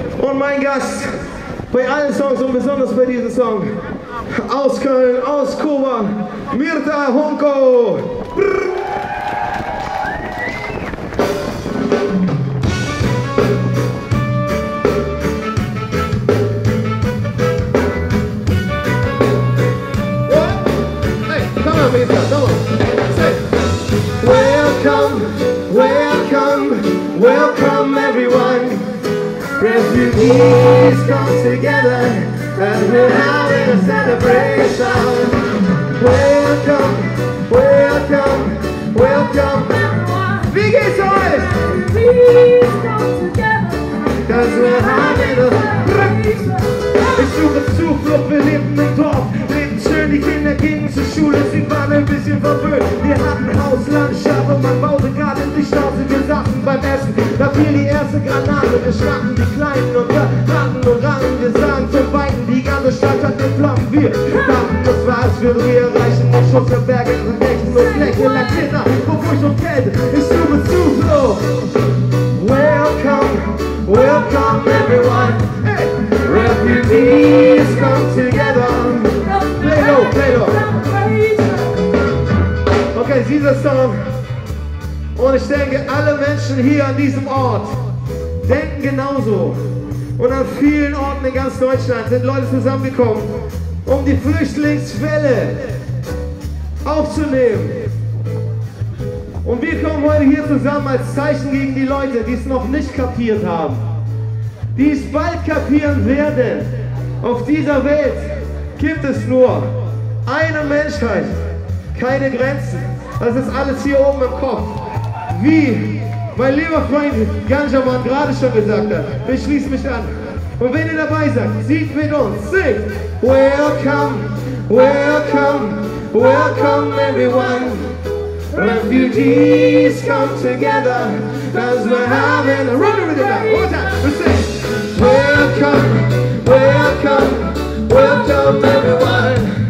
Und mein Gast bei allen Songs und besonders bei diesem Song aus Köln, aus Kuba, Mirta Honko. Welcome everyone. Refugees come together and we're having a celebration. Welcome, welcome, welcome. Wie geht's euch? Refugees come together cause we're having a celebration. Ich suche Zuflucht, wir lebten im Dorf, lebten schön, die Kinder gingen zur Schule, sie waren ein bisschen verwöhnt. Wir hatten Hauslandschaft und man baute gerade in die Straße, wir saßen beim Essen, da fiel die erste Granate, wir schnappten die Kleinen und ratten und rangen, wir sahen von Weitem, die ganze Stadt hat in Flammen, wir dachten, das war's, wir erreichen den Schutz der Berge, vergessen und Fläche, Latina, vor Furcht und Kälte, ich suche Zuflucht. Welcome, welcome everyone. Hey. Refugees come together. Play low, play low. Okay, dieser Song. Und ich denke, alle Menschen hier an diesem Ort denken genauso. Und an vielen Orten in ganz Deutschland sind Leute zusammengekommen, um die Flüchtlingswelle aufzunehmen. Und wir kommen heute hier zusammen als Zeichen gegen die Leute, die es noch nicht kapiert haben, die es bald kapieren werden. Auf dieser Welt gibt es nur eine Menschheit, keine Grenzen. Das ist alles hier oben im Kopf. Wie mein lieber Freund Ganjaman gerade schon gesagt hat, ich schließe mich an. Und wenn ihr dabei seid, singt mit uns, singt. Welcome, welcome, welcome everyone. Refugees come together as we're having a run with it now. One more time, we sing. Welcome, welcome, welcome everyone.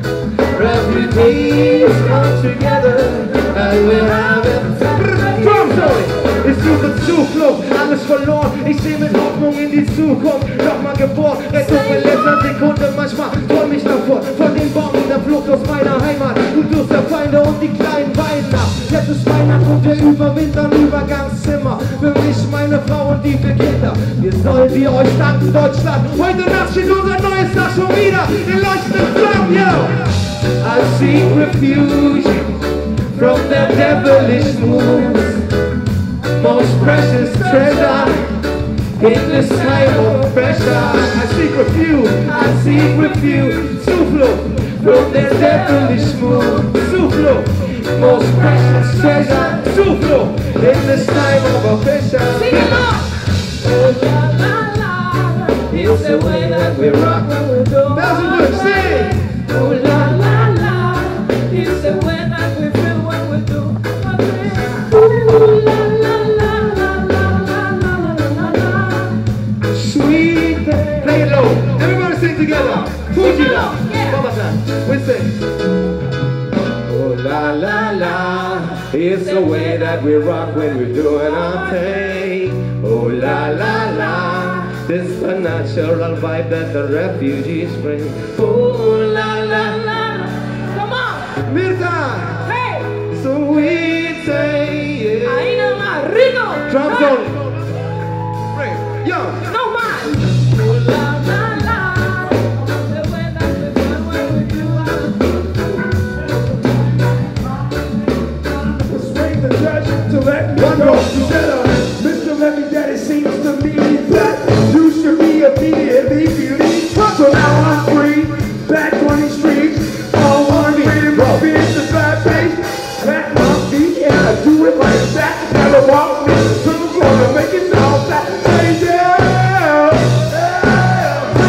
Refugees come together as we're having a drum solo. Ich suche Zuflucht, alles verloren. Ich sehe mit Hoffnung in die Zukunft. Nochmal geboren, Rettung in letzter Sekunde. Manchmal träum ich davor, von den Bomben der Flucht aus meiner Heimat. Du tust der Feinde und die kleinen Weinen ab. Jetzt ist Weihnachten und wir überwintern Übergangszimmer. Für mich, meine Frau und die vier Kinder. Wir sollen wir euch danken, Deutschland. Heute Nacht steht unser neues Tag schon wieder in leuchtenden Flammen, yo! I seek refuge from their devilish moves. Most precious treasure in this time of pressure. I seek refuge, Zuflucht from their devilish moves. Zuflucht, most precious treasure, Zuflucht in this time of pressure. Sing it on! Oh la la la, it's the way that we rock when we do. That's a good sing. Oh la la la, it's the way that we feel when we do. Ooh la la. Play it low. Everybody sing together. Fuji la. Mama-san. We sing. Oh la la la. It's the way that we rock when we're doing our thing. Oh la la la. This is the natural vibe that the refugees bring. Oh la la la. Come on. Mirta. Hey. So we say. Yeah. Ahí nomás. Rico. Drums only. Bring. Yo. No más. To let me go, you said, Mr. Let Me Daddy seems to me that you should be immediately released. So now I'm free, back on the streets, all on me, being the bad face, pat my feet, and I do it like that, never walk me to the corner, make it all that, say yeah, yeah.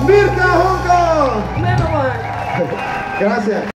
Mirka Junco. Never mind. Gracias.